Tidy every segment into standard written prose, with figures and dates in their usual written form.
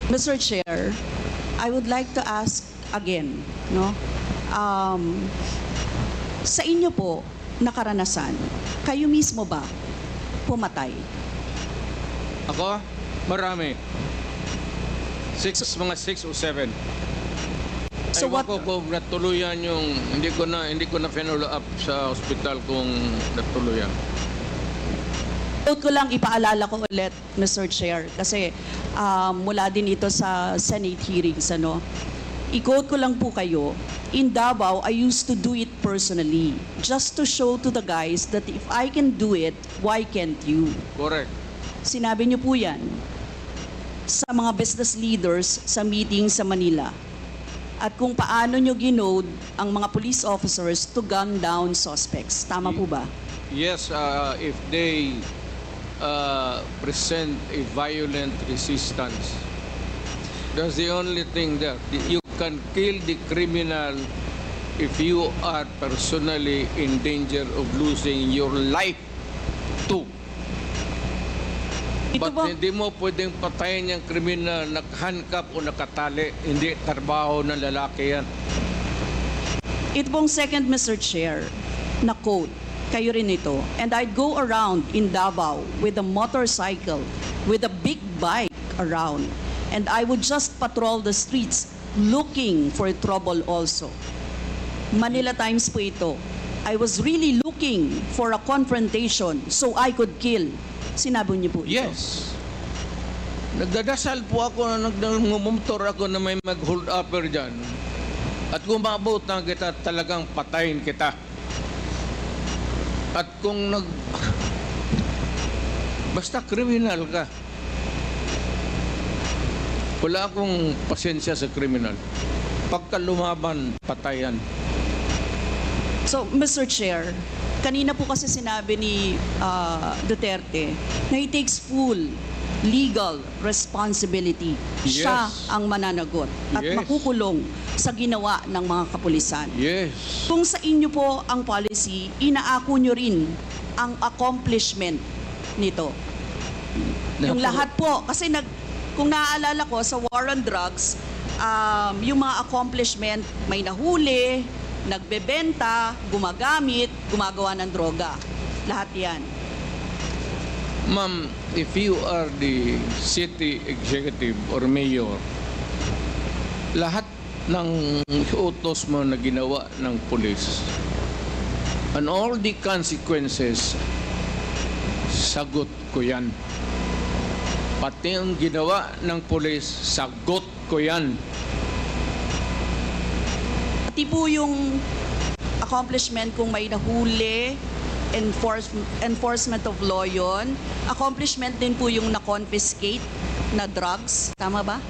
Mr. Chair, I would like to ask again, no? Sa inyo po na karanasan, kayo mismo ba pumatay? Ako? Marami. Mga 6 o 7. So Ewan what- ko kung natuluyan yung hindi ko na follow up sa ospital kung natuluyan. Quote ko lang, ipaalala ko ulit, Mr. Chair, kasi mula din ito sa Senate hearings, ano? I-quote ko lang po kayo, in Davao, I used to do it personally, just to show to the guys that if I can do it, why can't you? Correct. Sinabi niyo po yan sa mga business leaders sa meeting sa Manila. At kung paano niyo ginode ang mga police officers to gun down suspects. Tama po ba? Yes, if they present a violent resistance, that's the only thing there. You can kill the criminal if you are personally in danger of losing your life too. Ito But ba? hindi mo pwedeng patayin yung kriminal nakahandcuff o nakatali. Hindi trabaho ng lalaki yan. Ito pong second, Mr. Chair, na quote, kayo rin ito. And I'd go around in Davao with a motorcycle, with a big bike around. And I would just patrol the streets looking for trouble also. Manila Times po ito. I was really looking for a confrontation so I could kill. Sinabi niyo po ito. Yes. Nagdadasal po ako na nagmumotor ako na may mag-hold upper dyan. At kung maabot na kita, talagang patayin kita. At kung basta kriminal ka, wala akong pasensya sa kriminal. Pagka lumaban, patayan. So, Mr. Chair, kanina po kasi sinabi ni Duterte na he takes full legal responsibility. Yes. Siya ang mananagot at Yes. makukulong sa ginawa ng mga kapulisan. Yes. Kung sa inyo po ang policy, inaako nyo rin ang accomplishment nito. Yung lahat po, kasi kung naaalala ko sa war on drugs, yung mga accomplishment, may nahuli, nagbebenta, gumagamit, gumagawa ng droga. Lahat yan. Ma'am, if you are the city executive or mayor, lahat ng utos mo na ginawa ng pulis and all the consequences, sagot ko yan. Pati ang ginawa ng pulis, sagot ko yan. Pati po yung accomplishment kung may nahuli, enforcement of law yun. Accomplishment din po yung na-confiscate na drugs. Tama ba?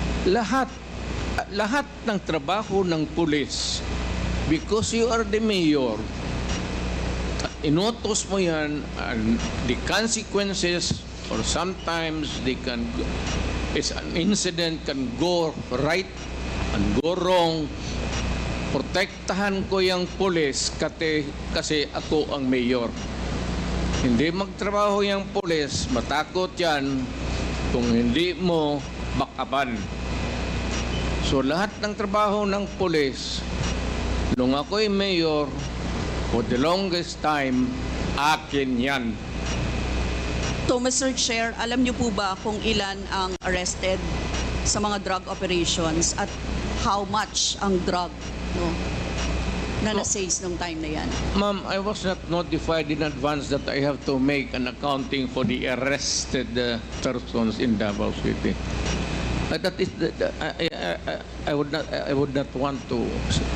Lahat ng trabaho ng pulis, because you are the mayor, inutos mo yan, and the consequences, or sometimes an incident can go right and go wrong. Protektahan ko yung pulis kasi ako ang mayor. Hindi magtrabaho yung pulis, matakot yan kung hindi mo bakapan. So lahat ng trabaho ng pulis, nung ako'y mayor, for the longest time, akin yan. So, Mr. Chair, alam niyo po ba kung ilan ang arrested sa mga drug operations at how much ang drug, no, na na-seize nung time na yan? Ma'am, I was not notified in advance that I have to make an accounting for the arrested persons in Davao City. That is, I would not want to.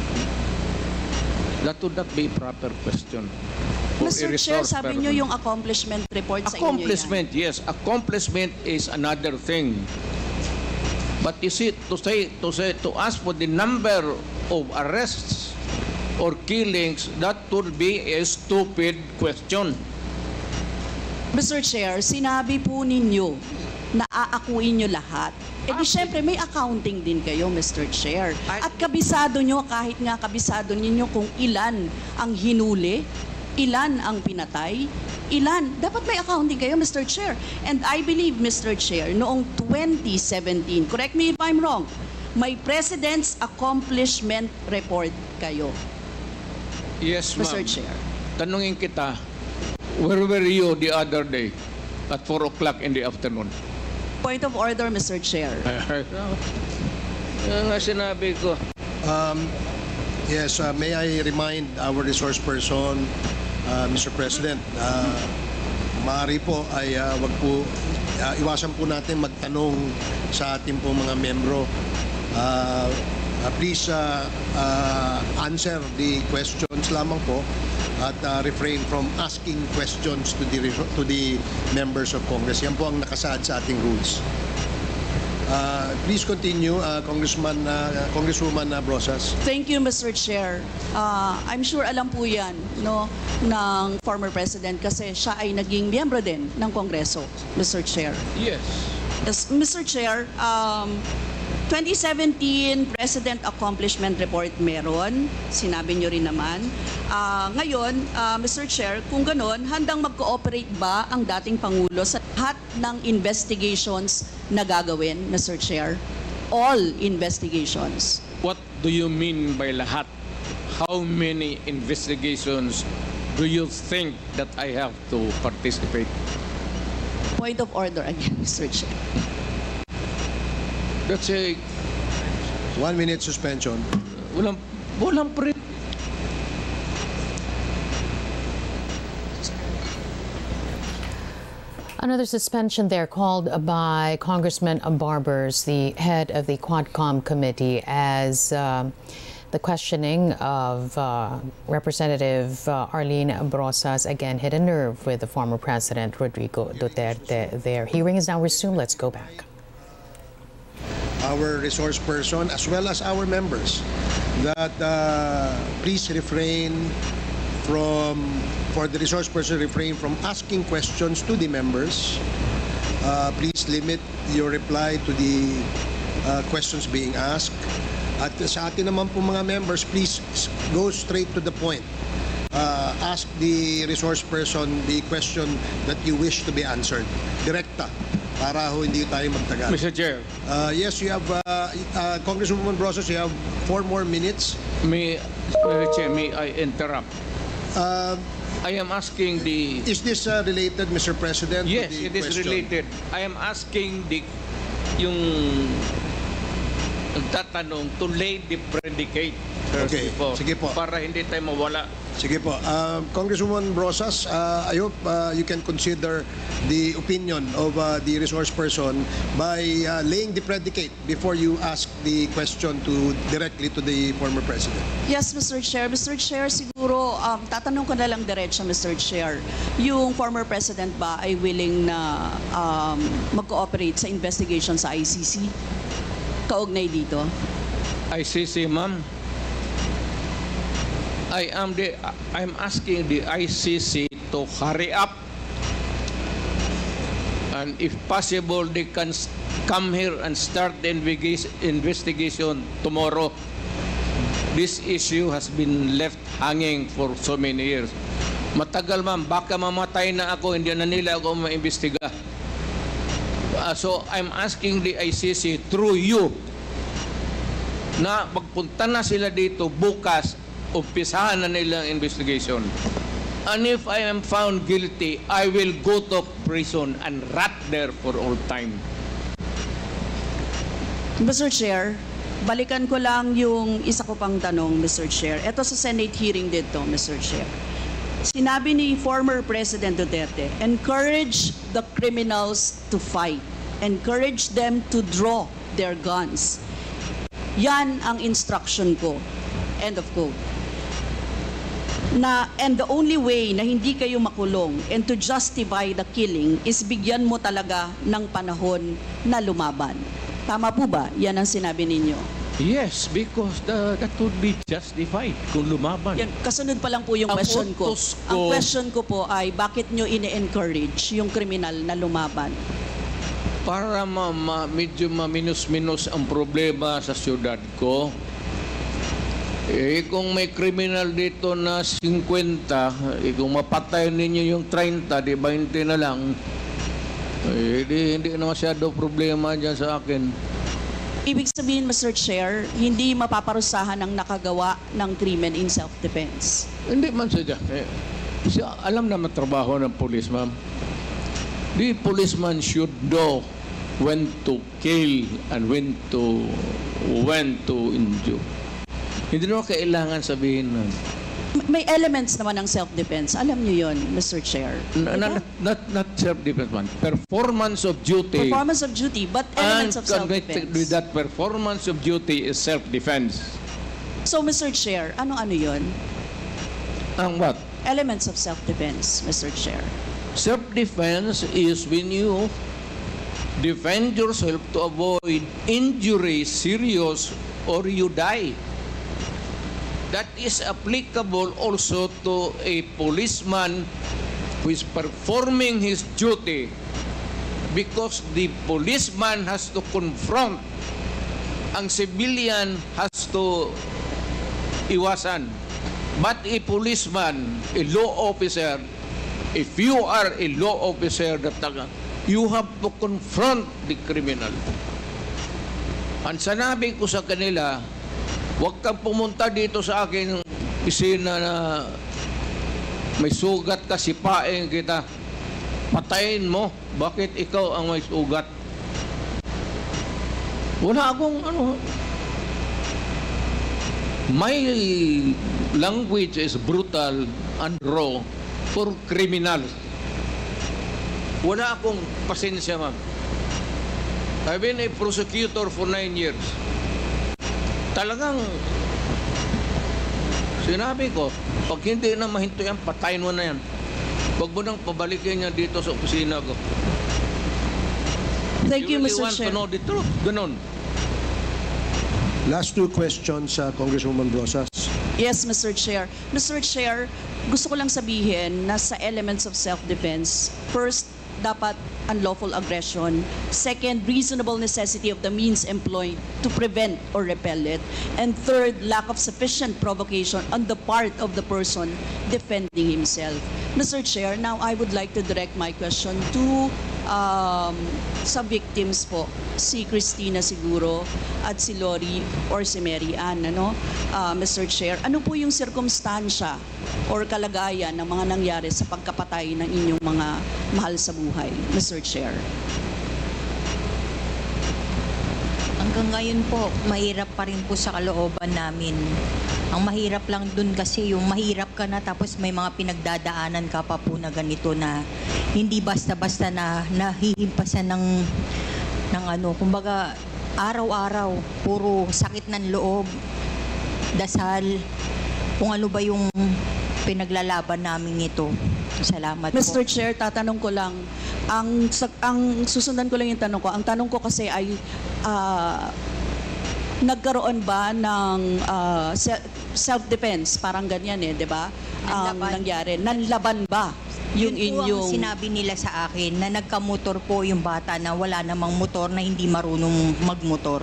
That would not be a proper question. Mr. Chair, sabi niyo yung accomplishment report sa inyo yan. Accomplishment, yes. Accomplishment is another thing. But you see, to ask for the number of arrests or killings, that would be a stupid question. Mr. Chair, sinabi po ninyo na aakuin nyo lahat. E di syempre may accounting din kayo, Mr. Chair. At kabisado nyo, kahit nga kabisado ninyo kung ilan ang hinuli, Ilan ang pinatay? Ilan? Dapat may accounting kayo, Mr. Chair. And I believe, Mr. Chair, noong 2017, correct me if I'm wrong, may President's Accomplishment Report kayo, Yes, ma'am. Mr. Chair. Tanungin kita, where were you the other day at 4 o'clock in the afternoon? Point of order, Mr. Chair. Yan nga sinabi ko. Yes, may I remind our resource person, Mr. President, maaari po ay wag po, iwasan po natin magtanong sa ating po mga membro. Please answer the questions lamang po at refrain from asking questions to the members of Congress. Yan po ang nakasaad sa ating rules. Please continue, Congresswoman Brosas. Thank you, Mr. Chair. I'm sure alam po yan, no, ng former President kasi siya ay naging miyembro din ng Kongreso, Mr. Chair. Yes. Yes, Mr. Chair, 2017 President Accomplishment Report meron, sinabi nyo rin naman. Ngayon, Mr. Chair, kung ganon, handang mag-cooperate ba ang dating Pangulo sa lahat ng investigations na gagawin, Mr. Chair? All investigations. What do you mean by lahat? How many investigations do you think that I have to participate? Point of order again, Mr. Chair. That's a 1 minute suspension. walang pre. Another suspension there called by Congressman Barbers, the head of the Quadcom committee, as the questioning of Representative Arlene Brosas again hit a nerve with the former President Rodrigo Duterte. Their hearing is now resumed. Let's go back. Our resource person as well as our members that please refrain from, for the resource person, refrain from asking questions to the members. Please limit your reply to the questions being asked. At sa atin naman po mga members, please go straight to the point. Ask the resource person the question that you wish to be answered. Direkta, para ho hindi tayo magtagal. Mr. Chair, Yes, you have, Congresswoman Brosas, you have 4 more minutes. Mr. Chair, may I interrupt? I am asking the... Is this related, Mr. President? to Yes, the it is question? related. I am asking yung tatanong to lay the predicate first Okay, before, sige po. para hindi tayo mawala. Sige po. Congresswoman Brosas, I hope you can consider the opinion of the resource person by laying the predicate before you ask the question directly to the former President. Yes, Mr. Chair. Mr. Chair, siguro, tatanong ko na lang diretso, Mr. Chair. Yung former President ba ay willing na mag-cooperate sa investigation sa ICC? Kaugnay dito? ICC, ma'am. I'm asking the ICC to hurry up, and if possible they can come here and start the investigation tomorrow. This issue has been left hanging for so many years. Matagal, ma'am, baka mamatay na ako, hindi na nila ako maimbestiga. So I'm asking the ICC through you na magpunta na sila dito bukas, umpisahan na nila ang investigation. And if I am found guilty, I will go to prison and rot there for all time. Mr. Chair, balikan ko lang yung isa ko pang tanong, Mr. Chair. Ito sa Senate hearing dito, Mr. Chair. Sinabi ni former President Duterte, encourage the criminals to fight. Encourage them to draw their guns. Yan ang instruction ko. End of quote. And the only way na hindi kayo makulong and to justify the killing is bigyan mo talaga ng panahon na lumaban. Tama po ba? Yan ang sinabi ninyo. Yes, because that would be justified kung lumaban. Yan, kasunod pa lang po yung Ang question ko. utos ko- Ang question ko po ay bakit nyo ine-encourage yung kriminal na lumaban? Para medyo maminus-minus ang problema sa syudad ko, Kung may kriminal dito na 50, kung mapatay ninyo yung 30, di 20 na lang, hindi na masyado problema dyan sa akin. Ibig sabihin, Mr. Chair, hindi mapaparusahan ang nakagawa ng krimen in self-defense. Hindi man siya. Siya alam naman trabaho ng police, ma'am. The policeman should know when to kill and when to injure. Hindi naman kailangan sabihin na. May elements naman ng self-defense. Alam niyo yon, Mr. Chair. Not self-defense, man. Performance of duty. Performance of duty, but elements of connected with self-defense. that performance of duty is self-defense. So, Mr. Chair, ano yon? Ang what? Elements of self-defense, Mr. Chair. Self-defense is when you defend yourself to avoid injury, serious, or you die. That is applicable also to a policeman who is performing his duty, because the policeman has to confront, ang civilian has to iwasan. But a policeman, a law officer, if you are a law officer, you have to confront the criminal. Ang sanabi ko sa kanila, huwag kang pumunta dito sa akin isina na may sugat ka, sipain kita, patayin mo. Bakit ikaw ang may sugat? Wala akong my language is brutal and raw for criminals. Wala akong pasensya, ma'am. I've been a prosecutor for 9 years. Talagang sinabi ko, pag hindi na mahinto yan, patayin mo na yan. Huwag mo nang pabalikin niya dito sa opisina ko. Thank you, really Mr. want Chair. to know the truth? Ganon. Last two questions, Congresswoman Brosas. Yes, Mr. Chair. Mr. Chair, gusto ko lang sabihin na sa elements of self-defense, first, dapat unlawful aggression. Second, reasonable necessity of the means employed to prevent or repel it. And third, lack of sufficient provocation on the part of the person defending himself. Mr. Chair, now I would like to direct my question to sa victims po, si Christina siguro at si Lori or si Mary Ann, Mr. Chair. Ano po yung sirkumstansya or kalagayan ng mga nangyari sa pagkapatay ng inyong mga mahal sa buhay, Mr. Chair? Hanggang ngayon po, mahirap pa rin po sa kalooban namin. Ang mahirap lang dun kasi yung mahirap ka na tapos may mga pinagdadaanan ka pa po na ganito na hindi basta-basta na nahihimpasan ng kumbaga araw-araw, puro sakit ng loob, dasal, kung ano ba yung pinaglalaban namin ito. Salamat Mr. po. Chair, tatanong ko lang, ang susundan ko lang yung tanong ko. Ang tanong ko kasi ay, nagkaroon ba ng self-defense? Parang ganyan di ba? Nangyari. Nanlaban ba yung Yun po inyong... ang sinabi nila sa akin na nagkamotor po yung bata na wala namang motor, na hindi marunong magmotor.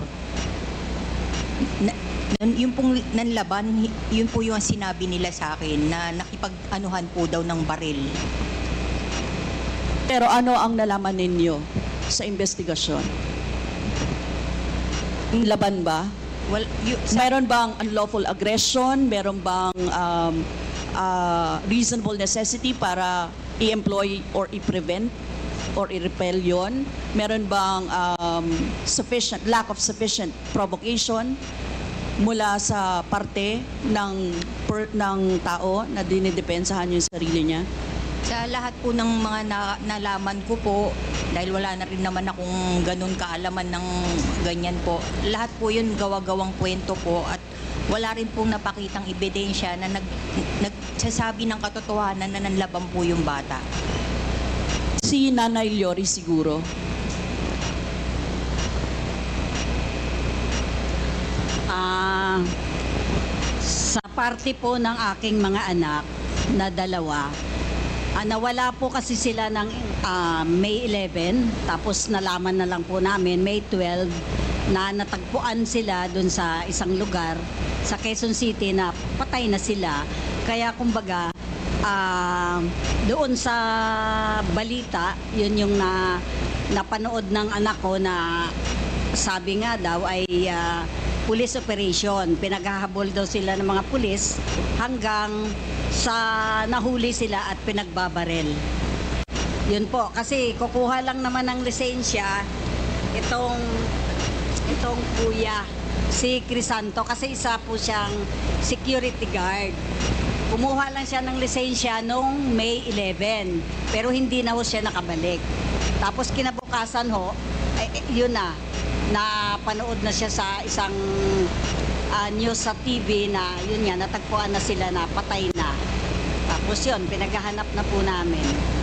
Yun pong nanlaban, yun po yung sinabi nila sa akin na nakipag-anuhan po daw ng baril. Pero ano ang nalaman ninyo sa investigasyon? Laban ba? Well, Meron bang unlawful aggression? Meron bang reasonable necessity para i-employ or i-prevent or i-repel yun? Meron bang lack of sufficient provocation mula sa parte ng tao na dinidepensahan yung sarili niya? sa lahat po ng mga nalaman ko po, dahil wala na rin naman akong ganun kaalaman ng ganyan po, lahat po yun gawa-gawang kwento po at wala rin pong napakitang ebidensya na nagsasabi ng katotohanan na nanlaban po yung bata. Si Nanay Lori siguro. Sa parte po ng aking mga anak na dalawa, nawala po kasi sila ng May 11, tapos nalaman na lang po namin May 12, na natagpuan sila doon sa isang lugar sa Quezon City na patay na sila. Kaya kumbaga, doon sa balita, yun yung napanood ng anak ko na sabi nga daw ay police operation. Pinaghahabol daw sila ng mga pulis hanggang sa nahuli sila at pinagbabarel. Yun po, kasi kukuha lang naman ng lisensya itong kuya, si Crisanto, kasi isa po siyang security guard. Kumuha lang siya ng lisensya noong May 11, pero hindi na ho siya nakabalik. Tapos kinabukasan ho, yun na panood na siya sa isang news sa TV na yun nga, natagpuan na sila na patay na. Tapos yun, pinaghahanap na po namin.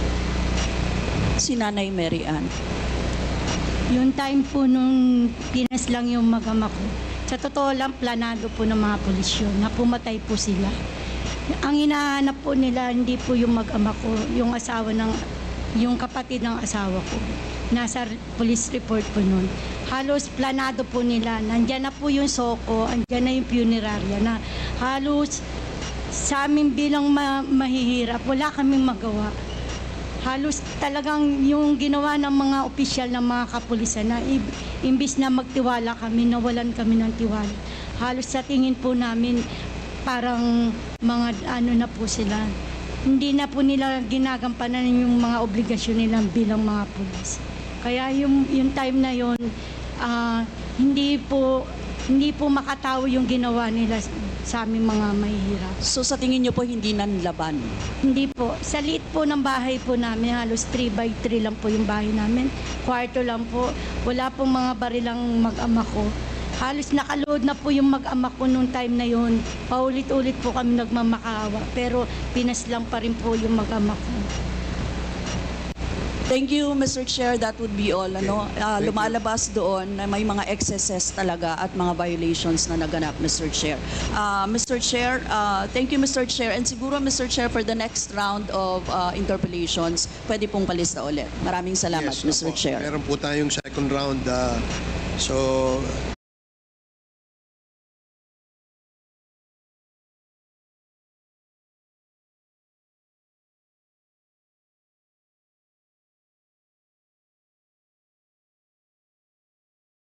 Si Nanay Mary Ann. Yung time po nung pinas lang yung mag-ama ko, sa totoo lang planado po ng mga pulis yun, na pumatay po sila. Ang hinahanap po nila, hindi po yung mag-ama ko, yung kapatid ng asawa ko. Nasa police report po nun. Halos planado po nila, nandyan na po yung soko, andyan na yung punerarya na halos sa amin bilang mahihirap, wala kaming magawa. Halos talagang yung ginawa ng mga opisyal ng mga kapulisan na imbis na magtiwala kami, nawalan kami ng tiwala. Halos sa tingin po namin parang mga na po sila. Hindi na po nila ginagampanan yung mga obligasyon nila bilang mga pulis. Kaya yung time na yon, hindi po makatawo yung ginawa nila sa aming mga mahihirap. So sa tingin niyo po hindi nanlaban? Hindi po. Sa liit po ng bahay po namin, halos 3x3 lang po yung bahay namin. Kwarto lang po. Wala pong mga barilang mag-ama ko. Halos nakaload na po yung mag-ama ko nung time na yon. Paulit-ulit po kami nagmamakaawa. Pero pinaslang pa rin po yung mag-ama ko. Thank you, Mr. Chair. That would be all. Lumalabas doon na may mga excesses talaga at mga violations na naganap, Mr. Chair. Mr. Chair, thank you, Mr. Chair. And siguro, Mr. Chair, for the next round of interpellations, pwede pong palista ulit. Maraming salamat, Yes, Mr. opo. Chair. Meron po tayong second round. So,